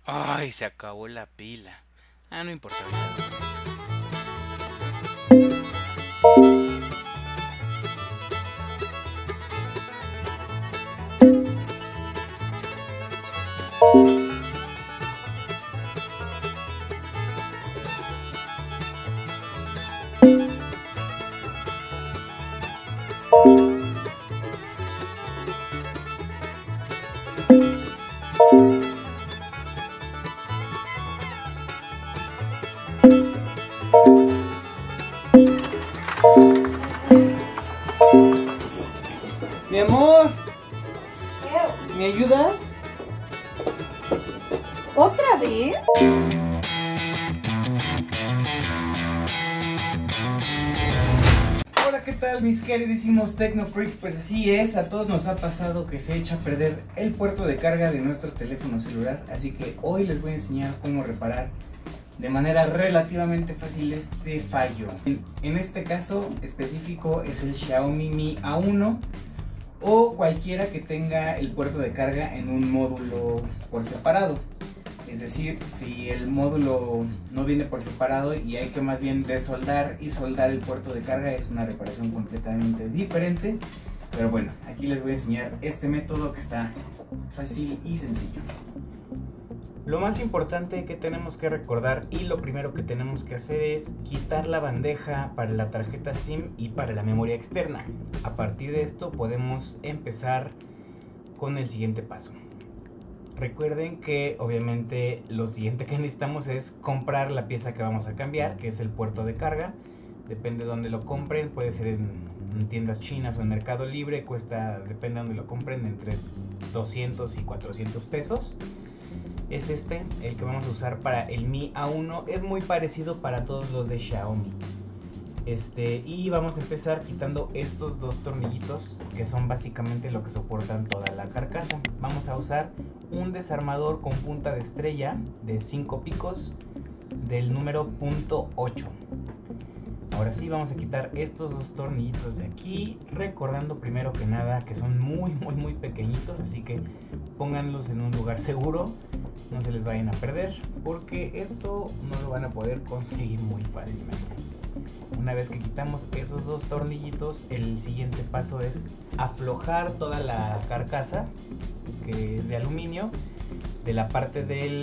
Ay, se acabó la pila. Ah, no importa, ahorita lo conecto. Mi amor, ¿me ayudas? ¿Otra vez? Hola, ¿qué tal mis queridísimos Tecnofreaks? Pues así es, a todos nos ha pasado que se echa a perder el puerto de carga de nuestro teléfono celular. Así que hoy les voy a enseñar cómo reparar de manera relativamente fácil este fallo. En este caso específico es el Xiaomi Mi A1 o cualquiera que tenga el puerto de carga en un módulo por separado. Es decir, si el módulo no viene por separado y hay que más bien desoldar y soldar el puerto de carga, es una reparación completamente diferente. Pero bueno, aquí les voy a enseñar este método que está fácil y sencillo. Lo más importante que tenemos que recordar y lo primero que tenemos que hacer es quitar la bandeja para la tarjeta SIM y para la memoria externa. A partir de esto podemos empezar con el siguiente paso. Recuerden que obviamente lo siguiente que necesitamos es comprar la pieza que vamos a cambiar, que es el puerto de carga. Depende de dónde lo compren, puede ser en tiendas chinas o en Mercado Libre, cuesta, depende de dónde lo compren, entre 200 y 400 pesos. Es este, el que vamos a usar para el Mi A1, es muy parecido para todos los de Xiaomi. Y vamos a empezar quitando estos dos tornillitos que son básicamente lo que soportan toda la carcasa. Vamos a usar un desarmador con punta de estrella de 5 picos del número .8. Ahora sí vamos a quitar estos dos tornillitos de aquí, recordando primero que nada que son muy pequeñitos, así que pónganlos en un lugar seguro, no se les vayan a perder, porque esto no lo van a poder conseguir muy fácilmente. Una vez que quitamos esos dos tornillitos, el siguiente paso es aflojar toda la carcasa, que es de aluminio, de la parte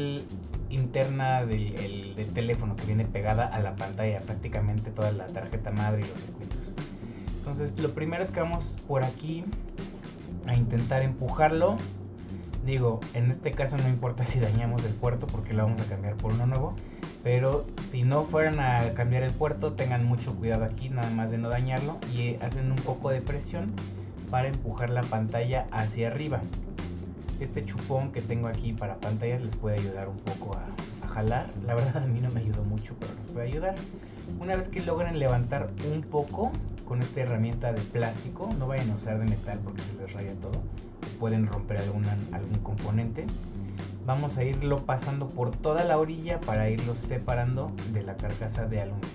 interna del teléfono que viene pegada a la pantalla, prácticamente toda la tarjeta madre y los circuitos. Entonces lo primero es que vamos por aquí a intentar empujarlo. Digo, en este caso no importa si dañamos el puerto porque lo vamos a cambiar por uno nuevo, pero si no fueran a cambiar el puerto, tengan mucho cuidado aquí, nada más de no dañarlo, y hacen un poco de presión para empujar la pantalla hacia arriba. Este chupón que tengo aquí para pantallas les puede ayudar un poco a jalar. La verdad a mí no me ayudó mucho, pero nos puede ayudar. Una vez que logren levantar un poco con esta herramienta de plástico, no vayan a usar de metal porque se les raya todo, pueden romper algún componente. Vamos a irlo pasando por toda la orilla para irlos separando de la carcasa de aluminio.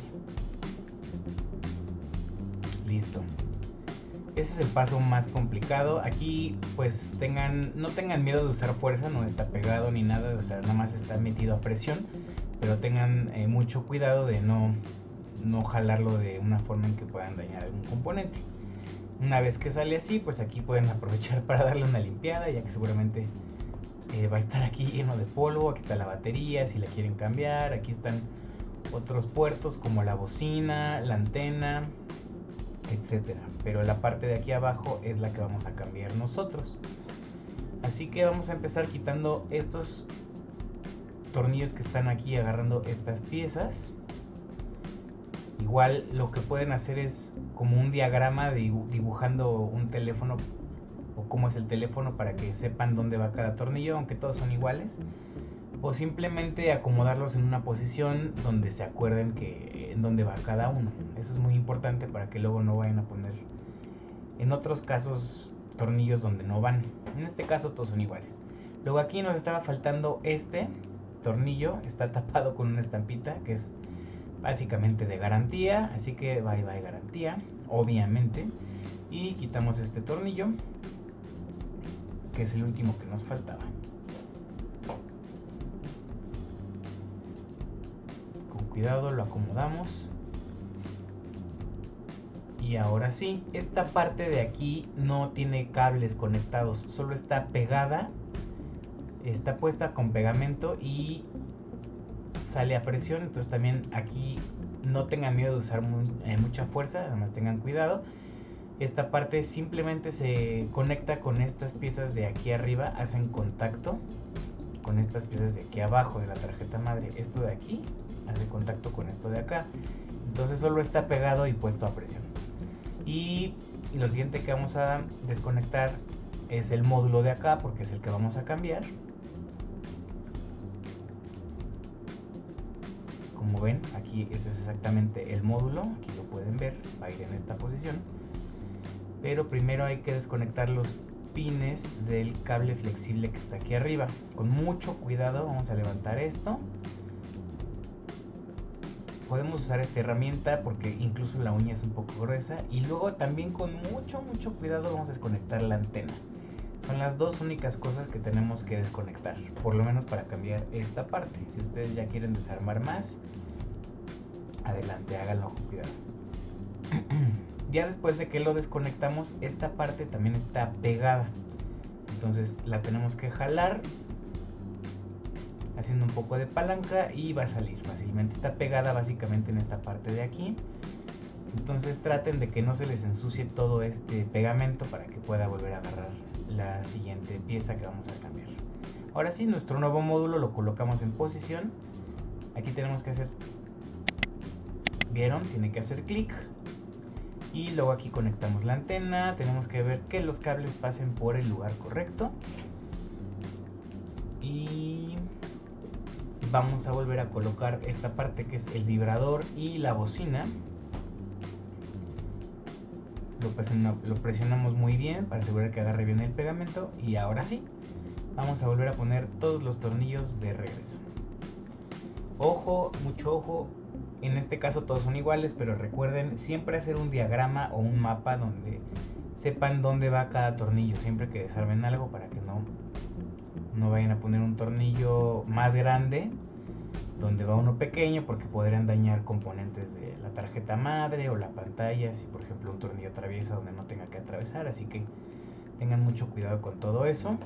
Listo. Ese es el paso más complicado. Aquí pues no tengan miedo de usar fuerza, no está pegado ni nada, o sea, nada más está metido a presión, pero tengan mucho cuidado de no jalarlo de una forma en que puedan dañar algún componente. Una vez que sale así, pues aquí pueden aprovechar para darle una limpiada, ya que seguramente va a estar aquí lleno de polvo. Aquí está la batería si la quieren cambiar, aquí están otros puertos como la bocina, la antena, etcétera, pero la parte de aquí abajo es la que vamos a cambiar nosotros. Así que vamos a empezar quitando estos tornillos que están aquí agarrando estas piezas. Igual lo que pueden hacer es como un diagrama dibujando un teléfono o cómo es el teléfono para que sepan dónde va cada tornillo, aunque todos son iguales, o simplemente acomodarlos en una posición donde se acuerden que en dónde va cada uno. Eso es muy importante para que luego no vayan a poner en otros casos tornillos donde no van. En este caso todos son iguales. Luego aquí nos estaba faltando este tornillo, está tapado con una estampita que es básicamente de garantía, así que bye garantía, obviamente. Y quitamos este tornillo, que es el último que nos faltaba. cuidado lo acomodamos. Y ahora sí, esta parte de aquí no tiene cables conectados, solo está pegada, está puesta con pegamento y sale a presión. Entonces también aquí no tengan miedo de usar mucha fuerza, además tengan cuidado. Esta parte simplemente se conecta con estas piezas de aquí arriba, hacen contacto con estas piezas de aquí abajo de la tarjeta madre. Esto de aquí hace contacto con esto de acá, entonces solo está pegado y puesto a presión. Y lo siguiente que vamos a desconectar es el módulo de acá, porque es el que vamos a cambiar. Como ven, aquí este es exactamente el módulo, aquí lo pueden ver, va a ir en esta posición. Pero primero hay que desconectar los pines del cable flexible que está aquí arriba. Con mucho cuidado vamos a levantar esto. Podemos usar esta herramienta porque incluso la uña es un poco gruesa. Y luego también con mucho cuidado vamos a desconectar la antena. Son las dos únicas cosas que tenemos que desconectar, por lo menos para cambiar esta parte. Si ustedes ya quieren desarmar más, adelante, háganlo con cuidado. Ya después de que lo desconectamos, esta parte también está pegada, entonces la tenemos que jalar haciendo un poco de palanca y va a salir fácilmente. Está pegada básicamente en esta parte de aquí, entonces traten de que no se les ensucie todo este pegamento para que pueda volver a agarrar la siguiente pieza que vamos a cambiar. Ahora sí, nuestro nuevo módulo lo colocamos en posición. Aquí tenemos que hacer, ¿vieron? Tiene que hacer clic. Y luego aquí conectamos la antena. Tenemos que ver que los cables pasen por el lugar correcto. Y vamos a volver a colocar esta parte que es el vibrador y la bocina. Lo presionamos muy bien para asegurar que agarre bien el pegamento. Y ahora sí, vamos a volver a poner todos los tornillos de regreso. Ojo, mucho ojo. En este caso todos son iguales, pero recuerden siempre hacer un diagrama o un mapa donde sepan dónde va cada tornillo siempre que desarmen algo, para que no vayan a poner un tornillo más grande donde va uno pequeño, porque podrían dañar componentes de la tarjeta madre o la pantalla si por ejemplo un tornillo atraviesa donde no tenga que atravesar. Así que tengan mucho cuidado con todo eso.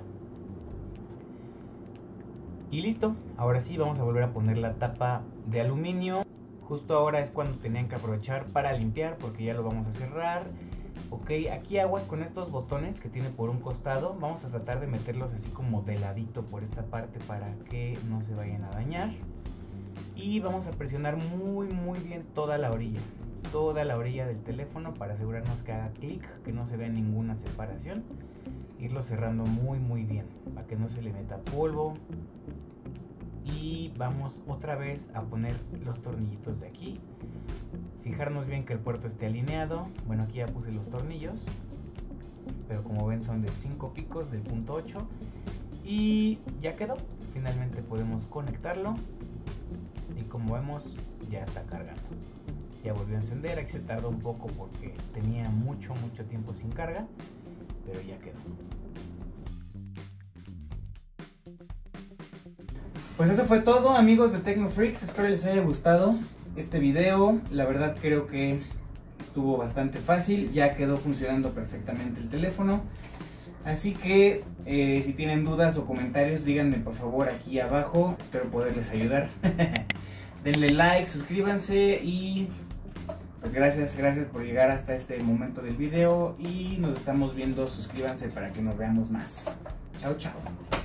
Y listo, ahora sí vamos a volver a poner la tapa de aluminio. Justo ahora es cuando tenían que aprovechar para limpiar, porque ya lo vamos a cerrar. Ok, aquí aguas con estos botones que tiene por un costado. Vamos a tratar de meterlos así como de ladito por esta parte para que no se vayan a dañar. Y vamos a presionar muy bien toda la orilla del teléfono para asegurarnos que haga clic, que no se vea ninguna separación. Irlo cerrando muy bien para que no se le meta polvo. Y vamos otra vez a poner los tornillitos de aquí. Fijarnos bien que el puerto esté alineado. Bueno, aquí ya puse los tornillos, pero como ven son de 5 picos del punto 8. Y ya quedó. Finalmente podemos conectarlo. Y como vemos ya está cargando. Ya volvió a encender. Aquí se tardó un poco porque tenía mucho tiempo sin carga, pero ya quedó. Pues eso fue todo, amigos de Tecnofreaks. Espero les haya gustado este video. La verdad creo que estuvo bastante fácil. Ya quedó funcionando perfectamente el teléfono. Así que si tienen dudas o comentarios, díganme por favor aquí abajo. Espero poderles ayudar. Denle like, suscríbanse y pues gracias por llegar hasta este momento del video. Y nos estamos viendo. Suscríbanse para que nos veamos más. Chao.